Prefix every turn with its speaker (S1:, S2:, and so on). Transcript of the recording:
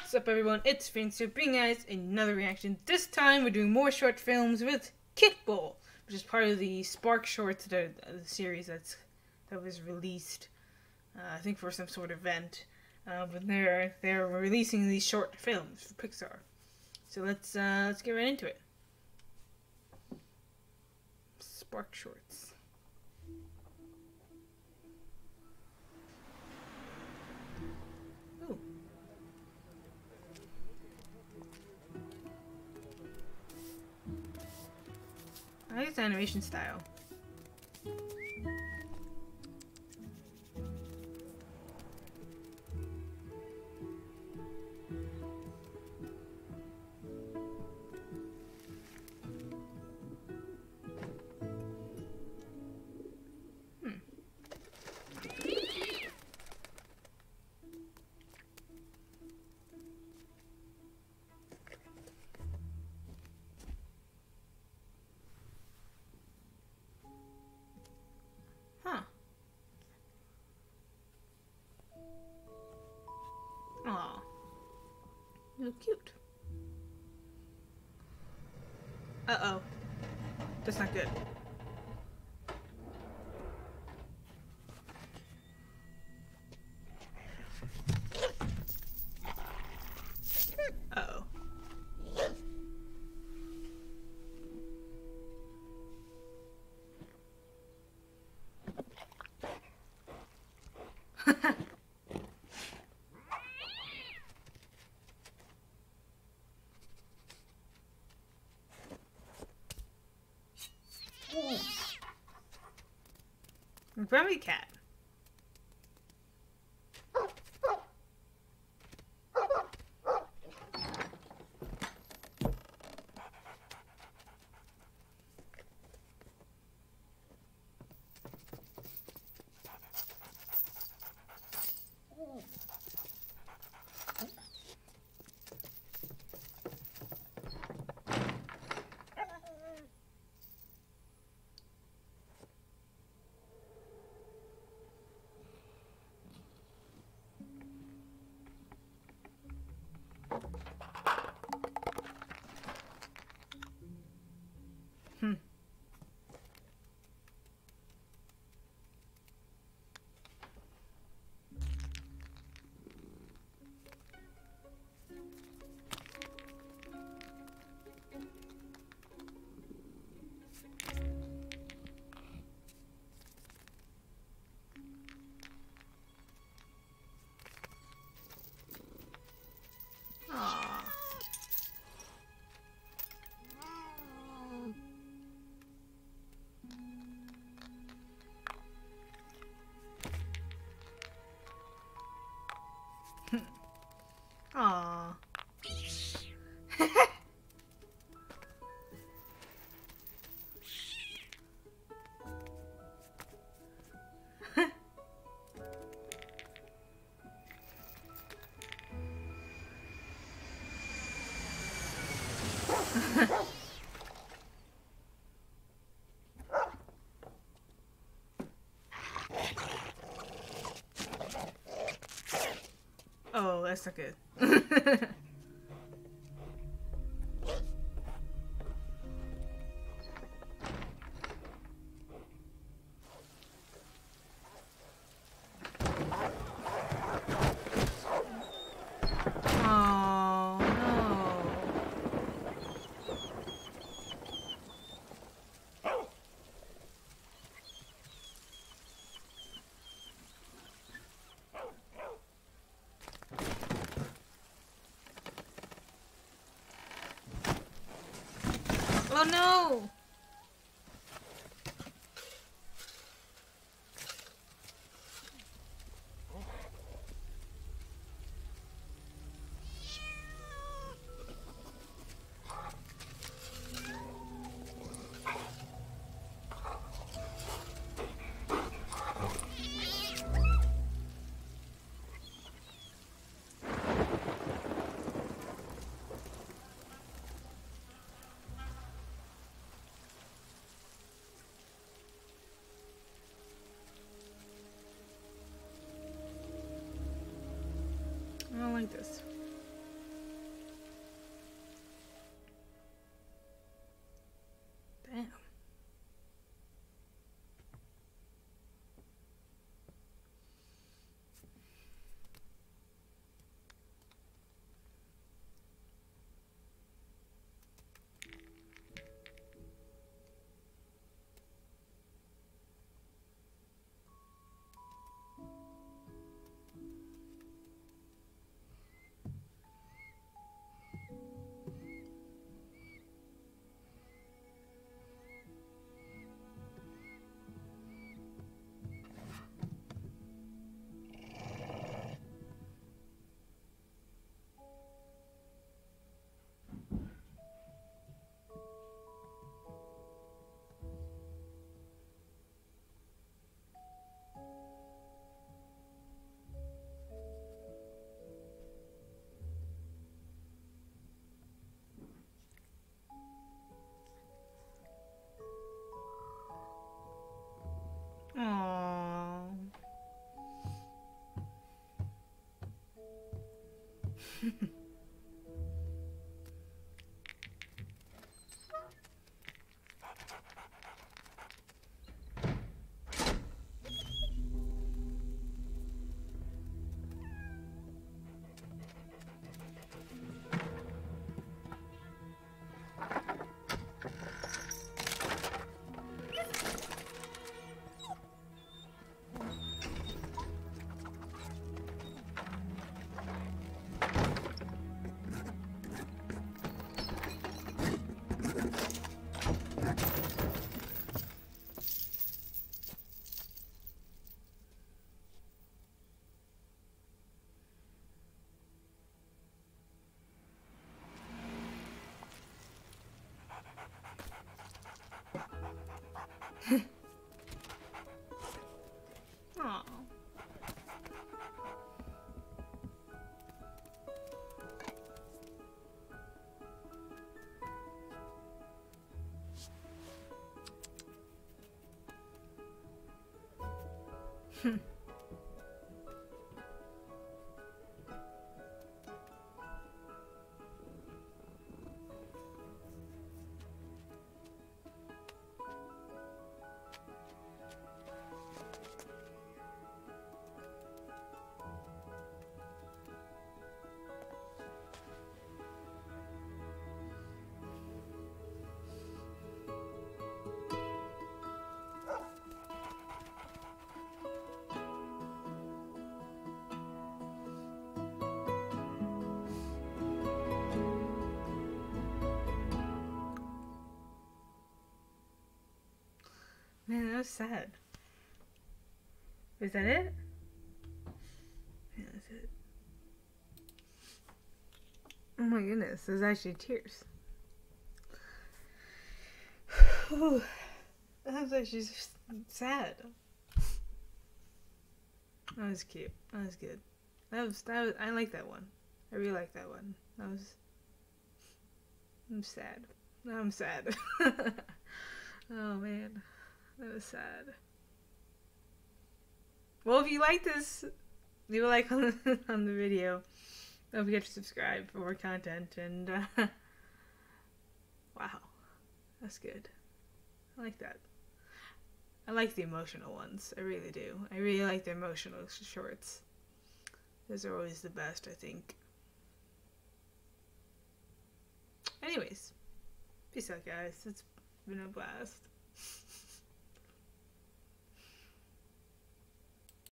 S1: What's up everyone, it's Finster bringing guys another reaction. This time we're doing more short films with Kitbull, which is part of the Sparkshort, the series that was released, I think for some sort of event. But they're releasing these short films for Pixar. So let's get right into it. Sparkshorts. I like this animation style. Aw. You look cute. Uh-oh. That's not good. Uh-oh. Grumpy cat. Aww. Oh, that's not good. Oh, no. Oh no! I don't like this. Aw. Man, that was sad. Is that it? Yeah, that's it. Oh my goodness, there's actually tears. That was actually sad. That was cute. That was good. That was I like that one. I really like that one. I'm sad. I'm sad. Oh man. That was sad. Well, if you like this, leave a like on the video. Don't forget to subscribe for more content. And wow, that's good. I like that. I like the emotional ones. I really do. I really like the emotional shorts. Those are always the best, I think. Anyways, peace out, guys. It's been a blast.